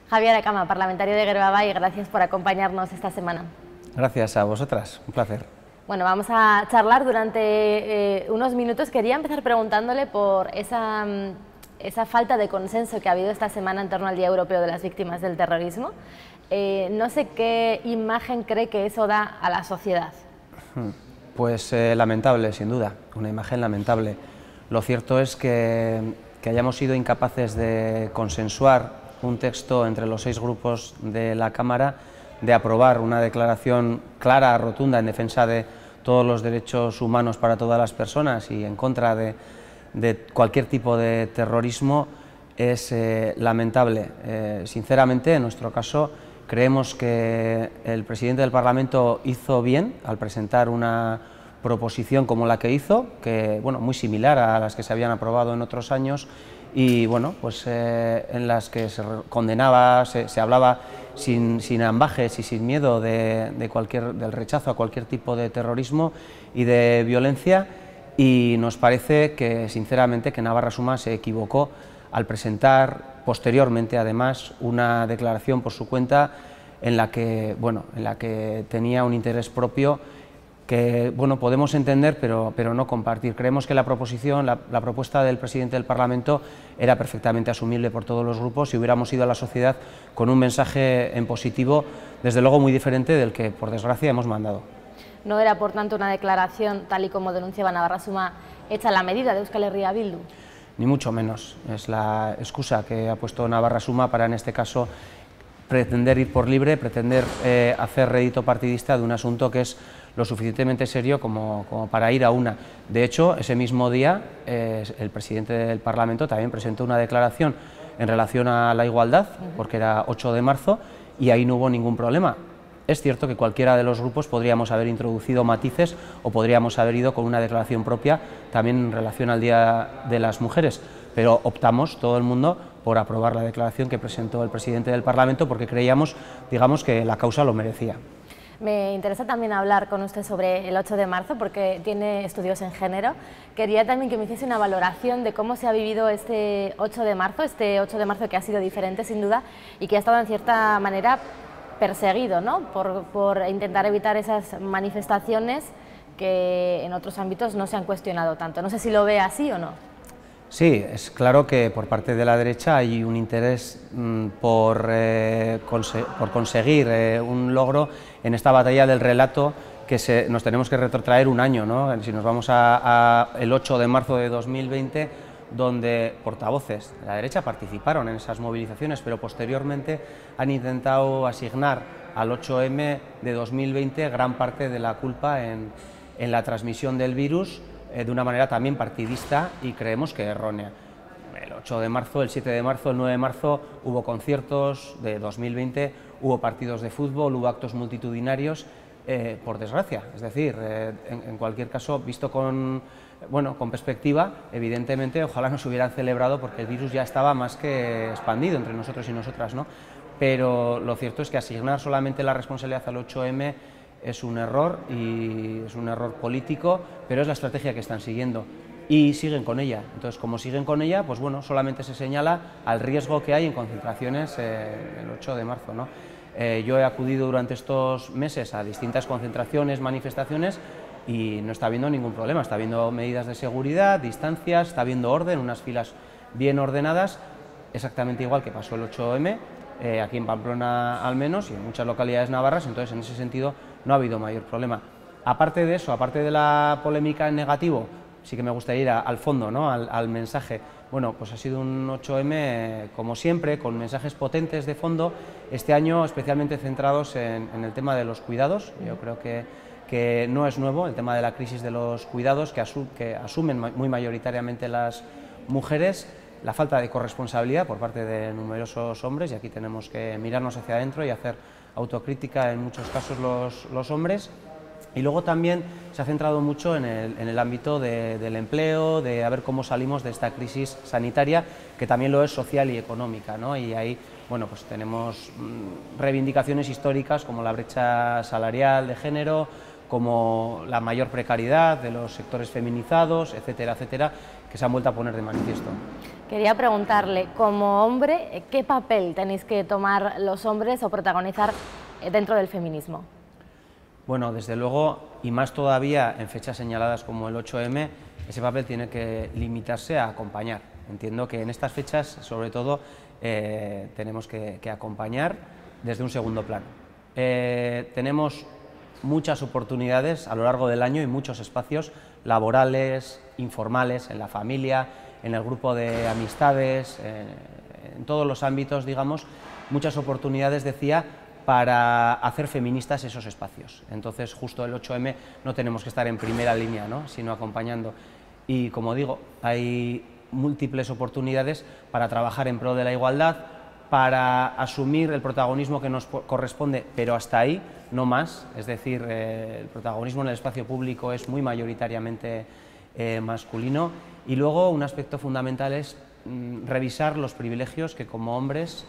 Javier Akama, parlamentario de Geroa, gracias por acompañarnos esta semana. Gracias a vosotras, un placer. Bueno, vamos a charlar durante unos minutos. Quería empezar preguntándole por esa falta de consenso que ha habido esta semana en torno al Día Europeo de las Víctimas del Terrorismo. No sé qué imagen cree que eso da a la sociedad. Pues lamentable, sin duda, una imagen lamentable. Lo cierto es que hayamos sido incapaces de consensuar un texto entre los 6 grupos de la Cámara, de aprobar una declaración clara, rotunda, en defensa de todos los derechos humanos para todas las personas y en contra de cualquier tipo de terrorismo, es lamentable. Sinceramente, en nuestro caso, creemos que el presidente del Parlamento hizo bien al presentar una proposición como la que hizo, que, bueno, muy similar a las que se habían aprobado en otros años, y bueno, pues en las que se condenaba, se hablaba sin ambajes y sin miedo del rechazo a cualquier tipo de terrorismo y de violencia, y nos parece que, sinceramente, que Navarra Suma se equivocó al presentar posteriormente, además, una declaración por su cuenta en la que tenía un interés propio que, bueno, podemos entender, pero no compartir. Creemos que la propuesta del presidente del Parlamento era perfectamente asumible por todos los grupos si hubiéramos ido a la sociedad con un mensaje en positivo, desde luego muy diferente del que, por desgracia, hemos mandado. ¿No era, por tanto, una declaración, tal y como denunciaba Navarra Suma, hecha a la medida de Euskal Herria Bildu? Ni mucho menos. Es la excusa que ha puesto Navarra Suma para, en este caso, pretender ir por libre, pretender hacer rédito partidista de un asunto que es lo suficientemente serio como para ir a una. De hecho, ese mismo día, el presidente del Parlamento también presentó una declaración en relación a la igualdad, porque era 8 de marzo, y ahí no hubo ningún problema. Es cierto que cualquiera de los grupos podríamos haber introducido matices o podríamos haber ido con una declaración propia también en relación al Día de las Mujeres, pero optamos todo el mundo por aprobar la declaración que presentó el presidente del Parlamento porque creíamos, digamos, que la causa lo merecía. Me interesa también hablar con usted sobre el 8 de marzo porque tiene estudios en género. Quería también que me hiciese una valoración de cómo se ha vivido este 8 de marzo que ha sido diferente sin duda y que ha estado en cierta manera perseguido, ¿no?, por intentar evitar esas manifestaciones que en otros ámbitos no se han cuestionado tanto. No sé si lo ve así o no. Sí, es claro que por parte de la derecha hay un interés por conseguir un logro en esta batalla del relato que nos tenemos que retrotraer un año, ¿no? Si nos vamos el 8 de marzo de 2020, donde portavoces de la derecha participaron en esas movilizaciones, pero posteriormente han intentado asignar al 8M de 2020 gran parte de la culpa en la transmisión del virus, de una manera también partidista y creemos que errónea. El 8 de marzo, el 7 de marzo, el 9 de marzo hubo conciertos de 2020, hubo partidos de fútbol, hubo actos multitudinarios, por desgracia. Es decir, en cualquier caso, visto con perspectiva, evidentemente ojalá no se hubieran celebrado porque el virus ya estaba más que expandido entre nosotros y nosotras, ¿no? Pero lo cierto es que asignar solamente la responsabilidad al 8M es un error, y es un error político, pero es la estrategia que están siguiendo y siguen con ella. Entonces, como siguen con ella, pues bueno, solamente se señala al riesgo que hay en concentraciones el 8 de marzo, ¿no? Yo he acudido durante estos meses a distintas concentraciones, manifestaciones, y no está habiendo ningún problema. Está habiendo medidas de seguridad, distancias, está habiendo orden, unas filas bien ordenadas, exactamente igual que pasó el 8M, aquí en Pamplona al menos, y en muchas localidades navarras. Entonces, en ese sentido, no ha habido mayor problema. Aparte de eso, aparte de la polémica en negativo, sí que me gustaría ir al fondo, ¿no?, al mensaje. Bueno, pues ha sido un 8M, como siempre, con mensajes potentes de fondo, este año especialmente centrados en el tema de los cuidados. Yo creo que no es nuevo el tema de la crisis de los cuidados, que asumen muy mayoritariamente las mujeres, la falta de corresponsabilidad por parte de numerosos hombres, y aquí tenemos que mirarnos hacia adentro y hacer autocrítica en muchos casos los hombres. Y luego también se ha centrado mucho en el ámbito del empleo, de a ver cómo salimos de esta crisis sanitaria, que también lo es social y económica, ¿no? Y ahí, bueno, pues tenemos reivindicaciones históricas como la brecha salarial de género, como la mayor precariedad de los sectores feminizados, etcétera, etcétera, que se han vuelto a poner de manifiesto. Quería preguntarle, como hombre, ¿qué papel tenéis que tomar los hombres o protagonizar dentro del feminismo? Bueno, desde luego, y más todavía en fechas señaladas como el 8M, ese papel tiene que limitarse a acompañar. Entiendo que en estas fechas, sobre todo, tenemos que acompañar desde un segundo plano. Tenemos muchas oportunidades a lo largo del año y muchos espacios laborales, informales, en la familia, en el grupo de amistades, en todos los ámbitos, digamos, muchas oportunidades, decía, para hacer feministas esos espacios. Entonces, justo el 8M no tenemos que estar en primera línea, ¿no?, sino acompañando. Y, como digo, hay múltiples oportunidades para trabajar en pro de la igualdad, para asumir el protagonismo que nos corresponde, pero hasta ahí, no más. Es decir, el protagonismo en el espacio público es muy mayoritariamente masculino. Y luego un aspecto fundamental es revisar los privilegios que como hombres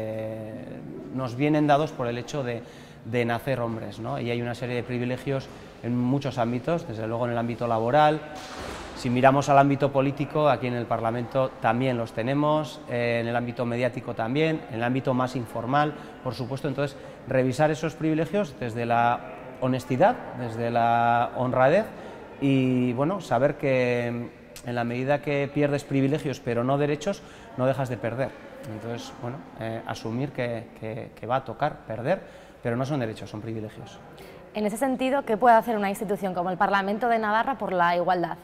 nos vienen dados por el hecho de nacer hombres, ¿no? Y hay una serie de privilegios en muchos ámbitos, desde luego en el ámbito laboral. Si miramos al ámbito político, aquí en el Parlamento también los tenemos, en el ámbito mediático también, en el ámbito más informal, por supuesto. Entonces, revisar esos privilegios desde la honestidad, desde la honradez y, bueno, saber que en la medida que pierdes privilegios pero no derechos, no dejas de perder. Entonces, bueno, asumir que va a tocar perder, pero no son derechos, son privilegios. En ese sentido, ¿qué puede hacer una institución como el Parlamento de Navarra por la igualdad?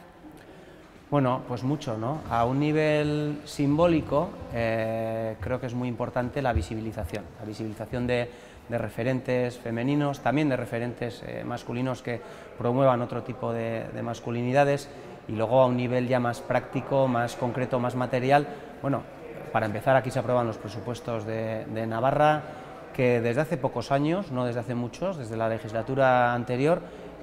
Bueno, pues mucho, ¿no? A un nivel simbólico, creo que es muy importante la visibilización de referentes femeninos, también de referentes masculinos que promuevan otro tipo de masculinidades, y luego a un nivel ya más práctico, más concreto, más material. Bueno, para empezar, aquí se aprueban los presupuestos de Navarra, que desde hace pocos años, no desde hace muchos, desde la legislatura anterior,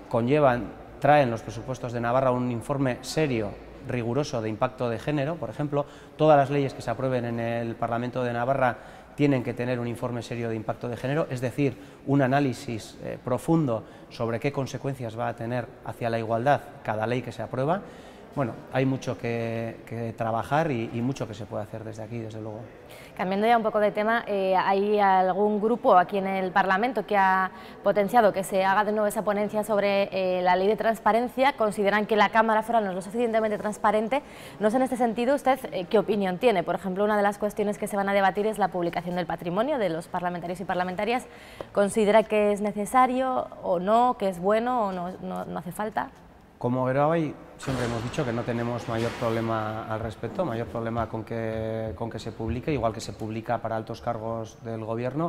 traen los presupuestos de Navarra un informe serio, riguroso de impacto de género. Por ejemplo, todas las leyes que se aprueben en el Parlamento de Navarra tienen que tener un informe serio de impacto de género, es decir, un análisis profundo sobre qué consecuencias va a tener hacia la igualdad cada ley que se aprueba. Bueno, hay mucho que trabajar y mucho que se puede hacer desde aquí, desde luego. Cambiando ya un poco de tema, ¿hay algún grupo aquí en el Parlamento que ha potenciado que se haga de nuevo esa ponencia sobre la ley de transparencia? ¿Consideran que la Cámara Foral no es lo suficientemente transparente? No sé, en este sentido, ¿usted qué opinión tiene? Por ejemplo, una de las cuestiones que se van a debatir es la publicación del patrimonio de los parlamentarios y parlamentarias. ¿Considera que es necesario o no, que es bueno o no hace falta? Como Geroabay siempre hemos dicho que no tenemos mayor problema al respecto, mayor problema con que se publique, igual que se publica para altos cargos del Gobierno.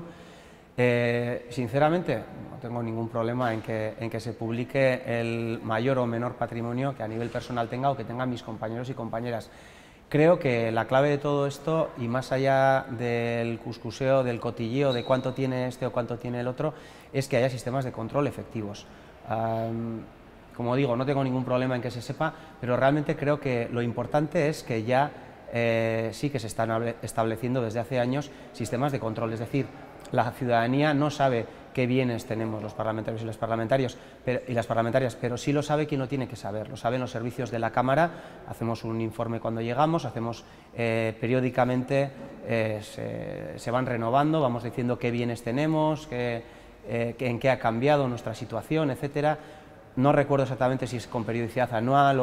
Sinceramente, no tengo ningún problema en que se publique el mayor o menor patrimonio que a nivel personal tenga o que tengan mis compañeros y compañeras. Creo que la clave de todo esto, y más allá del cuscuseo, del cotilleo, de cuánto tiene este o cuánto tiene el otro, es que haya sistemas de control efectivos. Como digo, no tengo ningún problema en que se sepa, pero realmente creo que lo importante es que ya sí que se están estableciendo desde hace años sistemas de control. Es decir, la ciudadanía no sabe qué bienes tenemos los parlamentarios y las parlamentarias, pero sí lo sabe quien lo tiene que saber. Lo saben los servicios de la Cámara. Hacemos un informe cuando llegamos, hacemos periódicamente, se van renovando, vamos diciendo qué bienes tenemos, en qué ha cambiado nuestra situación, etcétera. No recuerdo exactamente si es con periodicidad anual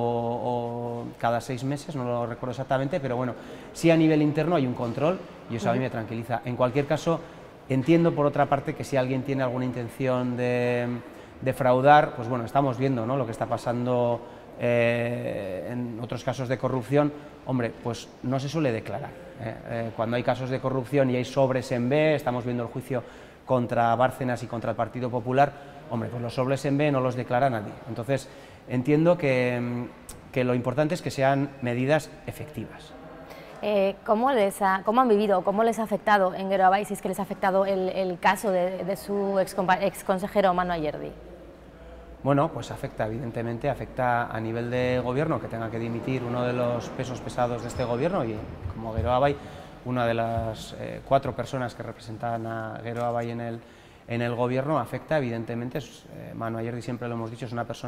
o cada 6 meses, no lo recuerdo exactamente, pero bueno, sí a nivel interno hay un control y eso a mí me tranquiliza. En cualquier caso, entiendo por otra parte que si alguien tiene alguna intención de defraudar, pues bueno, estamos viendo, ¿no?, lo que está pasando en otros casos de corrupción. Hombre, pues no se suele declarar. Cuando hay casos de corrupción y hay sobres en B, estamos viendo el juicio contra Bárcenas y contra el Partido Popular. Hombre, pues los sobres en B no los declara nadie. Entonces, entiendo que lo importante es que sean medidas efectivas. ¿Cómo han vivido, cómo les ha afectado en Geroabay, si es que les ha afectado el caso de su exconsejero Manu Ayerdi? Bueno, pues afecta, evidentemente, afecta a nivel de gobierno, que tenga que dimitir uno de los pesos pesados de este gobierno, y como Geroabay, una de las 4 personas que representan a Geroabay en el gobierno, afecta, evidentemente. Manu Ayerdi, siempre lo hemos dicho, es una persona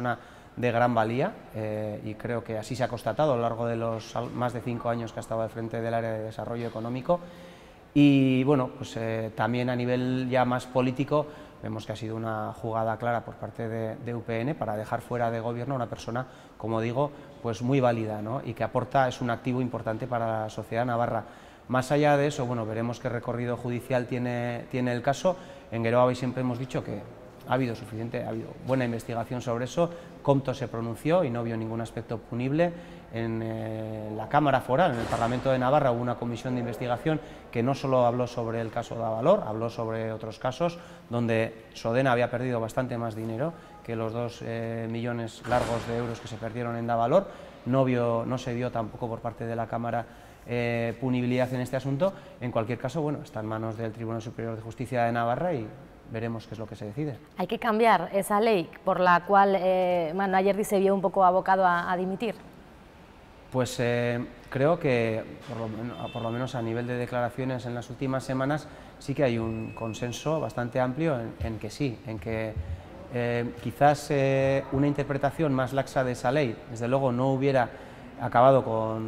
de gran valía y creo que así se ha constatado a lo largo de los más de 5 años que ha estado al frente del área de desarrollo económico. Y bueno, pues también a nivel ya más político vemos que ha sido una jugada clara por parte de UPN para dejar fuera de gobierno a una persona, como digo, pues muy válida, ¿no? Y que aporta, es un activo importante para la sociedad navarra. Más allá de eso, bueno, veremos qué recorrido judicial tiene el caso. En Geroa siempre hemos dicho que ha habido buena investigación sobre eso. Compto se pronunció y no vio ningún aspecto punible. En la Cámara Foral, en el Parlamento de Navarra, hubo una comisión de investigación que no solo habló sobre el caso de Avalor, habló sobre otros casos donde Sodena había perdido bastante más dinero que los 2 millones largos de euros que se perdieron en Davalor. No se vio tampoco por parte de la Cámara punibilidad en este asunto. En cualquier caso, bueno, está en manos del Tribunal Superior de Justicia de Navarra y veremos qué es lo que se decide. ¿Hay que cambiar esa ley por la cual Manu Ayerdi se vio un poco abocado a dimitir? Pues creo que, por lo menos a nivel de declaraciones en las últimas semanas, sí que hay un consenso bastante amplio en que sí, en que quizás una interpretación más laxa de esa ley, desde luego, no hubiera acabado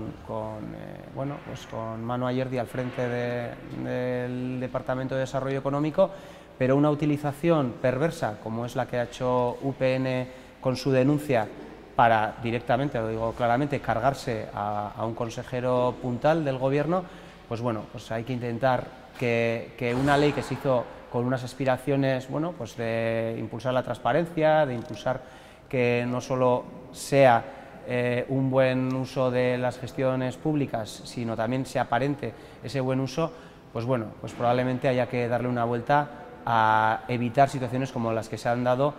con Manu Ayerdi al frente del Departamento de Desarrollo Económico, pero una utilización perversa, como es la que ha hecho UPN con su denuncia, para directamente, lo digo claramente, cargarse a un consejero puntal del Gobierno, pues bueno, pues hay que intentar que una ley que se hizo con unas aspiraciones, bueno, pues de impulsar la transparencia, de impulsar que no solo sea un buen uso de las gestiones públicas, sino también se aparente ese buen uso, pues bueno, pues probablemente haya que darle una vuelta a evitar situaciones como las que se han dado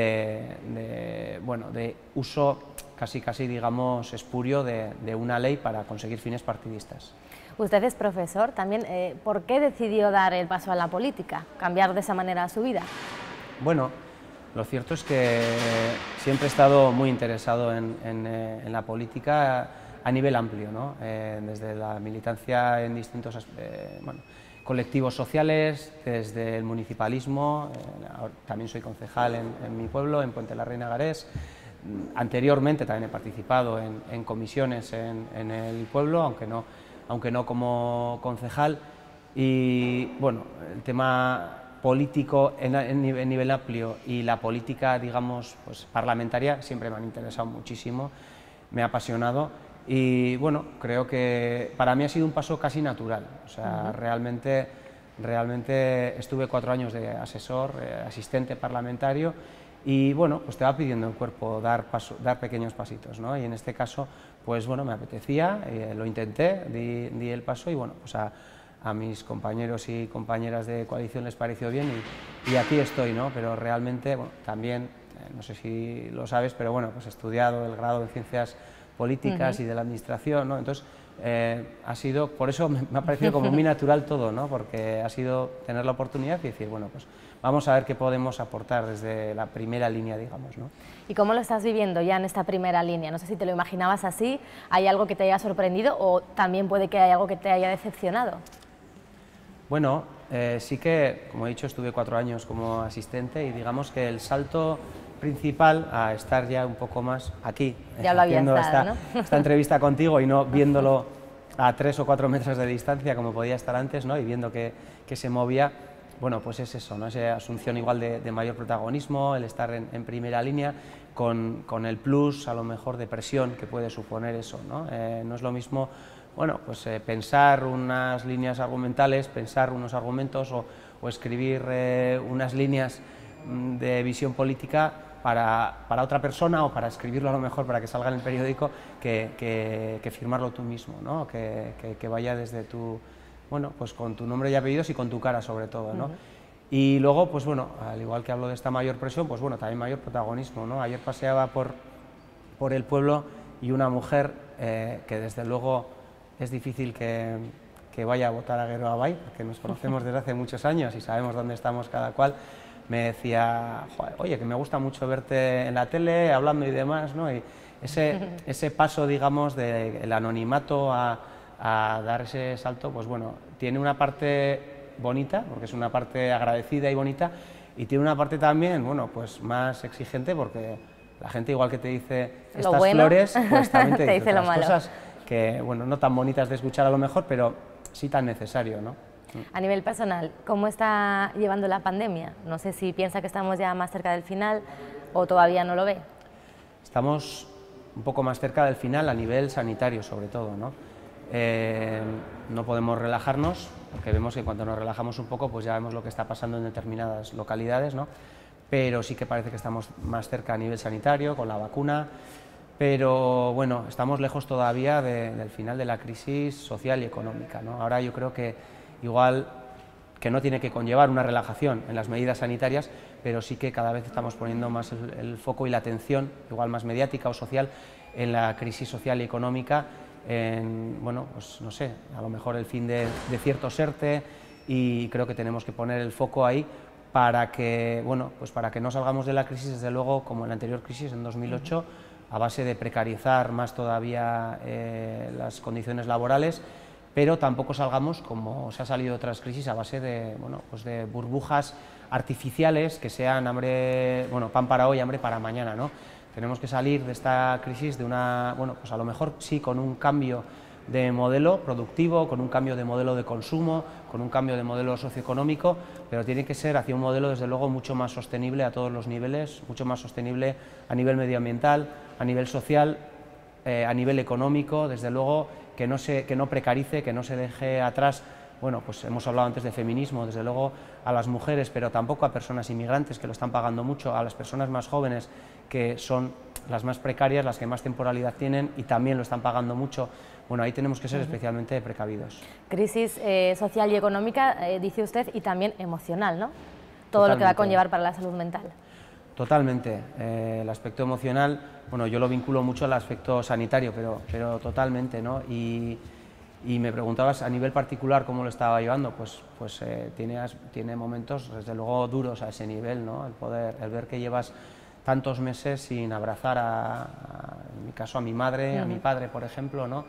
de uso casi digamos espurio de una ley para conseguir fines partidistas. Usted es profesor también, ¿por qué decidió dar el paso a la política, cambiar de esa manera su vida? Bueno, lo cierto es que siempre he estado muy interesado en la política a nivel amplio, ¿no? Desde la militancia en distintos colectivos sociales, desde el municipalismo, también soy concejal en mi pueblo, en Puente la Reina Garés. Anteriormente también he participado en comisiones en el pueblo, aunque no como concejal. Y bueno, el tema político en nivel amplio y la política, digamos, pues parlamentaria siempre me han interesado muchísimo, me ha apasionado. Y bueno, creo que para mí ha sido un paso casi natural, o sea, realmente estuve 4 años de asesor, asistente parlamentario, y bueno, pues te va pidiendo el cuerpo dar pequeños pasitos, ¿no? Y en este caso, pues bueno, me apetecía, lo intenté, di el paso y bueno, pues a mis compañeros y compañeras de coalición les pareció bien y aquí estoy, ¿no? Pero realmente, bueno, también, no sé si lo sabes, pero bueno, pues he estudiado el grado en Ciencias Políticas y de la Administración, ¿no? Entonces, ha sido, por eso me ha parecido como muy natural todo, ¿no? Porque ha sido tener la oportunidad y decir, bueno, pues vamos a ver qué podemos aportar desde la primera línea, digamos, ¿no? ¿Y cómo lo estás viviendo ya en esta primera línea? No sé si te lo imaginabas así, ¿hay algo que te haya sorprendido o también puede que haya algo que te haya decepcionado? Bueno, sí que, como he dicho, estuve 4 años como asistente y digamos que el salto principal a estar ya un poco más aquí, ya lo haciendo estado, esta entrevista contigo y no viéndolo a 3 o 4 metros de distancia como podía estar antes, ¿no? Y viendo que se movía, bueno, pues es eso, ¿no? Esa asunción igual de mayor protagonismo, el estar en primera línea, con el plus a lo mejor de presión que puede suponer eso, ¿no? No es lo mismo, bueno, pues pensar unas líneas argumentales, pensar unos argumentos o escribir unas líneas de visión política para otra persona o para escribirlo a lo mejor para que salga en el periódico que firmarlo tú mismo, ¿no? Que vaya desde tu, bueno, pues con tu nombre y apellidos y con tu cara sobre todo, ¿no? Y luego, pues bueno, al igual que hablo de esta mayor presión, pues bueno, también mayor protagonismo, ¿no? Ayer paseaba por el pueblo y una mujer que desde luego es difícil que vaya a votar a Geroa Bai, porque nos conocemos desde hace muchos años y sabemos dónde estamos cada cual, me decía, oye, que me gusta mucho verte en la tele, hablando y demás, ¿no? Y ese paso, digamos, del anonimato a dar ese salto, pues bueno, tiene una parte bonita, porque es una parte agradecida y bonita, y tiene una parte también, bueno, pues más exigente, porque La gente igual que te dice Lo estas bueno, flores, pues también te te dice dice lo otras malo. cosas que, bueno, no tan bonitas de escuchar a lo mejor, pero sí tan necesario, ¿no? A nivel personal, ¿cómo está llevando la pandemia? No sé si piensa que estamos ya más cerca del final o todavía no lo ve. Estamos un poco más cerca del final a nivel sanitario, sobre todo, ¿no? No podemos relajarnos, porque vemos que cuando nos relajamos un poco, pues ya vemos lo que está pasando en determinadas localidades, ¿no? Pero sí que parece que estamos más cerca a nivel sanitario, con la vacuna, pero bueno, estamos lejos todavía del final de la crisis social y económica, ¿no? Ahora yo creo que igual que no tiene que conllevar una relajación en las medidas sanitarias, pero sí que cada vez estamos poniendo más el foco y la atención, igual más mediática o social, en la crisis social y económica, en, bueno, pues no sé, a lo mejor el fin de ciertos ERTE, y creo que tenemos que poner el foco ahí para que, bueno, pues para que no salgamos de la crisis, desde luego, como en la anterior crisis, en 2008, a base de precarizar más todavía las condiciones laborales, pero tampoco salgamos, como se ha salido de otras crisis, a base de, bueno, pues de burbujas artificiales que sean hambre, bueno, pan para hoy, hambre para mañana, ¿no? Tenemos que salir de esta crisis de una, bueno, pues a lo mejor sí con un cambio de modelo productivo, con un cambio de modelo de consumo, con un cambio de modelo socioeconómico, pero tiene que ser hacia un modelo, desde luego, mucho más sostenible a todos los niveles, mucho más sostenible a nivel medioambiental, a nivel social, a nivel económico, desde luego, que no precarice, que no se deje atrás. Bueno, pues hemos hablado antes de feminismo, desde luego a las mujeres, pero tampoco a personas inmigrantes que lo están pagando mucho, a las personas más jóvenes que son las más precarias, las que más temporalidad tienen y también lo están pagando mucho. Bueno, ahí tenemos que ser especialmente precavidos. Crisis social y económica, dice usted, y también emocional, ¿no? Todo lo que va a conllevar para la salud mental. Totalmente. El aspecto emocional, bueno, yo lo vinculo mucho al aspecto sanitario, pero totalmente, ¿no? Y me preguntabas a nivel particular cómo lo estaba llevando, pues tiene momentos, desde luego, duros a ese nivel, ¿no? El ver que llevas tantos meses sin abrazar en mi caso, a mi madre, a mi padre, por ejemplo, ¿no?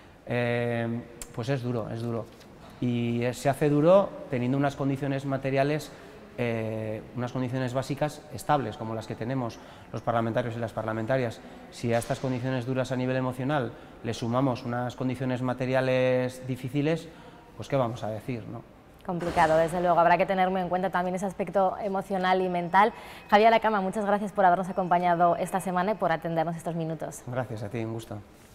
Pues es duro, es duro. Y se hace duro teniendo unas condiciones materiales, unas condiciones básicas estables, como las que tenemos los parlamentarios y las parlamentarias. Si a estas condiciones duras a nivel emocional le sumamos unas condiciones materiales difíciles, pues ¿qué vamos a decir, no? Complicado, desde luego. Habrá que tener muy en cuenta también ese aspecto emocional y mental. Javier Lacama, muchas gracias por habernos acompañado esta semana y por atendernos estos minutos. Gracias a ti, un gusto.